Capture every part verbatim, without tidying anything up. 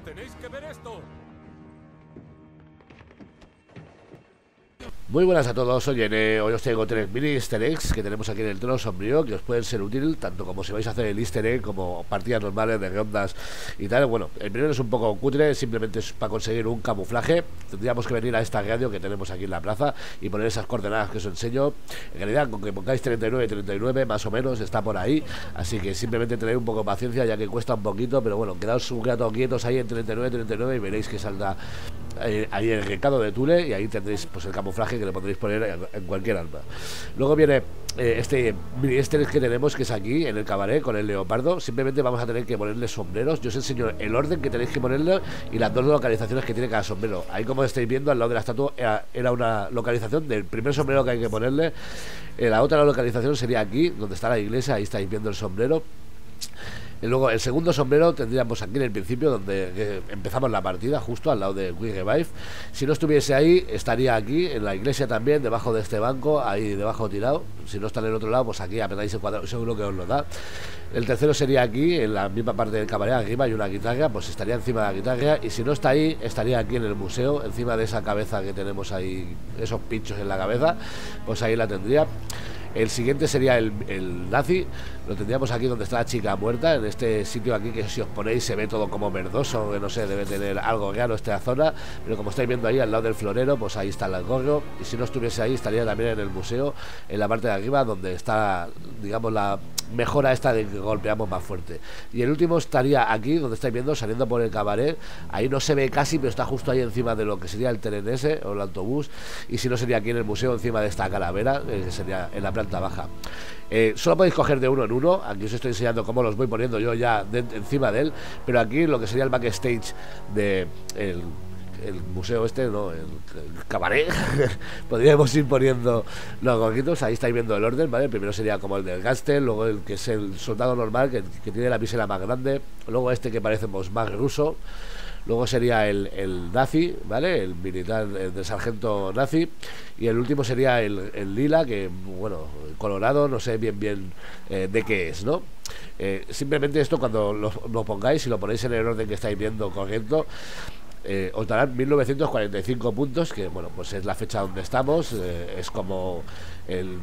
Tenéis que ver esto. Muy buenas a todos, oye, eh, hoy os traigo tres mini easter eggs que tenemos aquí en el trono sombrío que os pueden ser útil tanto como si vais a hacer el easter egg como partidas normales de rondas y tal. Bueno, el primero es un poco cutre, simplemente es para conseguir un camuflaje. Tendríamos que venir a esta radio que tenemos aquí en la plaza y poner esas coordenadas que os enseño. En realidad, con que pongáis treinta y nueve, treinta y nueve más o menos está por ahí, así que simplemente tenéis un poco de paciencia ya que cuesta un poquito, pero bueno, quedaos un rato quietos ahí en treinta y nueve, treinta y nueve y veréis que saldrá eh, ahí el recado de Thule y ahí tendréis pues el camuflaje que le podréis poner en, en cualquier arma. Luego viene eh, este mini easter egg que tenemos, que es aquí en el cabaret con el leopardo. Simplemente vamos a tener que ponerle sombreros. Yo os enseño el orden que tenéis que ponerle y las dos localizaciones que tiene cada sombrero. Ahí, como estáis viendo, al lado de la estatua era, era una localización del primer sombrero que hay que ponerle. Eh, la otra localización sería aquí donde está la iglesia. Ahí estáis viendo el sombrero. Y luego el segundo sombrero tendríamos aquí en el principio donde eh, empezamos la partida, justo al lado de We Revive. Si no estuviese ahí, estaría aquí en la iglesia también, debajo de este banco, ahí debajo tirado. Si no está en el otro lado, pues aquí apretáis el cuadrado, seguro que os lo da. El tercero sería aquí, en la misma parte del cabaret, arriba hay una guitarra, pues estaría encima de la guitarra. Y si no está ahí, estaría aquí en el museo, encima de esa cabeza que tenemos ahí, esos pinchos en la cabeza, pues ahí la tendría. El siguiente sería el, el nazi. Lo tendríamos aquí donde está la chica muerta, en este sitio aquí que si os ponéis se ve todo como verdoso, que no sé, debe tener algo raro esta zona, pero como estáis viendo ahí al lado del florero, pues ahí está el gorro. Y si no estuviese ahí, estaría también en el museo, en la parte de arriba donde está, digamos, la mejora esta de que golpeamos más fuerte. Y el último estaría aquí donde estáis viendo, saliendo por el cabaret. Ahí no se ve casi, pero está justo ahí encima de lo que sería el tren ese o el autobús. Y si no, sería aquí en el museo, encima de esta calavera, eh, que sería en la planta baja. Eh, solo podéis coger de uno en uno. Aquí os estoy enseñando cómo los voy poniendo yo ya de, encima de él. Pero aquí lo que sería el backstage de el, el museo este, no, el, el cabaret, podríamos ir poniendo los gorritos. Ahí estáis viendo el orden, ¿vale? El primero sería como el del gángster, luego el que es el soldado normal, que, que tiene la visera más grande, luego este que parece pues, más ruso. Luego sería el, el nazi, ¿vale? El militar, el del sargento nazi. Y el último sería el, el lila, que, bueno, colorado, no sé bien bien eh, de qué es, ¿no? Eh, simplemente esto cuando lo, lo pongáis, si lo ponéis en el orden que estáis viendo correcto, eh, os darán mil novecientos cuarenta y cinco puntos, que, bueno, pues es la fecha donde estamos, eh, es como el...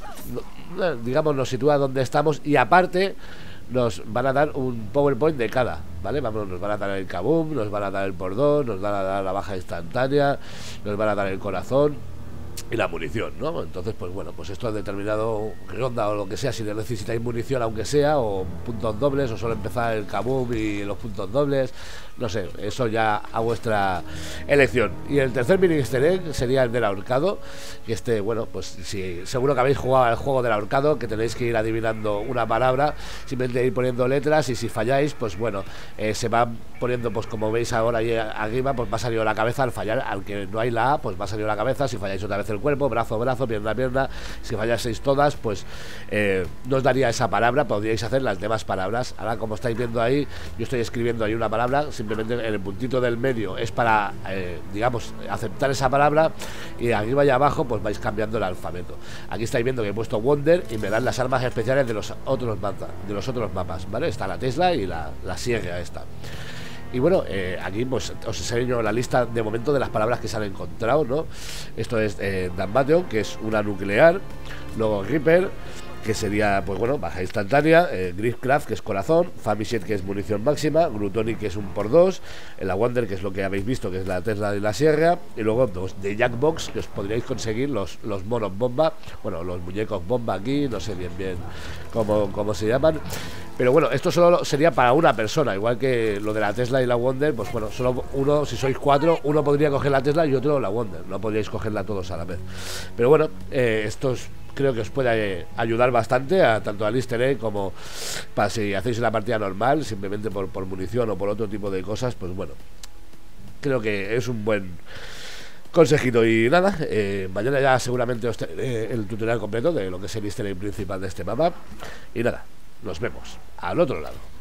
No, digamos, nos sitúa donde estamos y aparte nos van a dar un PowerPoint de cada, ¿vale? Vamos, nos van a dar el kaboom, nos van a dar el por dos, nos van a dar la baja instantánea, nos van a dar el corazón y la munición, ¿no? Entonces, pues bueno, pues esto ha determinado ronda o lo que sea, si necesitáis munición aunque sea, o puntos dobles, o solo empezar el kaboom y los puntos dobles, no sé, eso ya a vuestra elección. Y el tercer mini easter egg sería el del ahorcado, que este, bueno, pues si seguro que habéis jugado al juego del ahorcado, que tenéis que ir adivinando una palabra, simplemente ir poniendo letras, y si falláis, pues bueno, eh, se van poniendo, pues como veis ahora ahí arriba, pues va a salir la cabeza al fallar, al que no hay la A, pues va a salir la cabeza, si falláis otra vez el cuerpo, brazo, brazo, pierna, pierna, si fallaseis todas, pues eh, no os daría esa palabra, podríais hacer las demás palabras. Ahora, como estáis viendo ahí, yo estoy escribiendo ahí una palabra, simplemente en el puntito del medio es para, eh, digamos, aceptar esa palabra, y arriba y abajo pues vais cambiando el alfabeto. Aquí estáis viendo que he puesto Wonder y me dan las armas especiales de los otros mapas, de los otros mapas, ¿vale? Está la Tesla y la, la sierra esta. Y bueno, eh, aquí pues os enseño la lista de momento de las palabras que se han encontrado, ¿no? Esto es eh, Dambateo, que es una nuclear, luego Reaper, que sería, pues bueno, baja instantánea, eh, Gripcraft, que es corazón, Famished, que es munición máxima, Glutonic, que es un por dos, la Wonder, que es lo que habéis visto, que es la Tesla de la sierra, y luego dos de Jackbox, que os podríais conseguir los, los monos bomba, bueno, los muñecos bomba aquí, no sé bien bien cómo, cómo se llaman. Pero bueno, esto solo sería para una persona, igual que lo de la Tesla y la Wonder, pues bueno, solo uno, si sois cuatro, uno podría coger la Tesla y otro la Wonder, no podríais cogerla todos a la vez. Pero bueno, eh, estos creo que os puede ayudar bastante a tanto al easter egg como para si hacéis la partida normal, simplemente por, por munición o por otro tipo de cosas, pues bueno, creo que es un buen consejito. Y nada, eh, mañana ya seguramente os traeré el tutorial completo de lo que es el easter egg principal de este mapa. Y nada, nos vemos al otro lado.